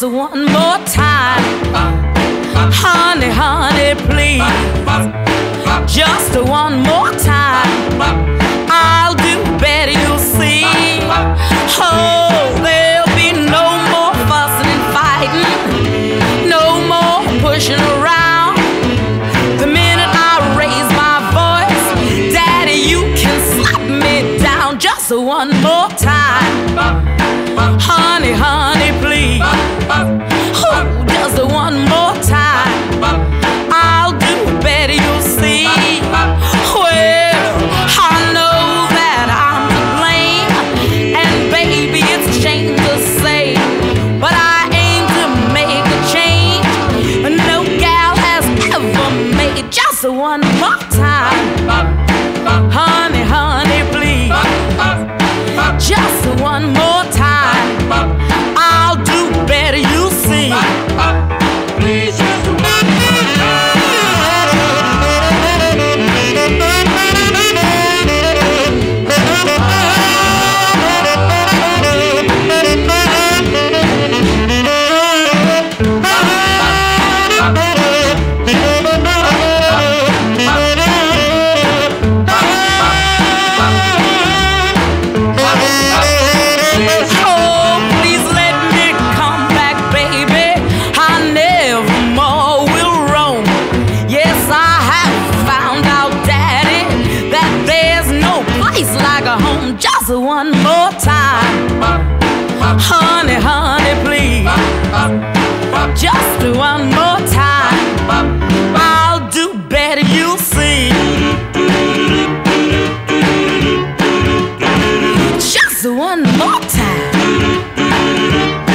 one more time. Honey, honey, please. Just one more time. I'll do better, you'll see. Oh, there'll be no more fussing and fighting, no more pushing around. The minute I raise my voice, Daddy, you can slap me down. Just one more time. Honey, honey, please. Oh, just one more time. I'll do better, you'll see. Well, I know that I'm to blame, and baby, it's a shame to say, but I aim to make a change no gal has ever made. Just one more time. Honey, honey, please. Just one more time. I'll do better, you'll see. Please, just one more time. Just one more time. Honey, honey, please. Just one more time. I'll do better, you'll see. Just one more time.